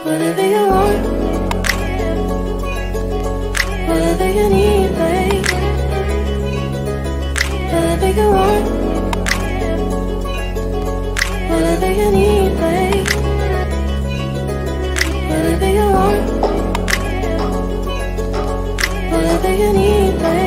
Whatever you want, whatever you need, babe. Whatever you want, whatever you need, babe. Whatever you want, whatever you need, babe.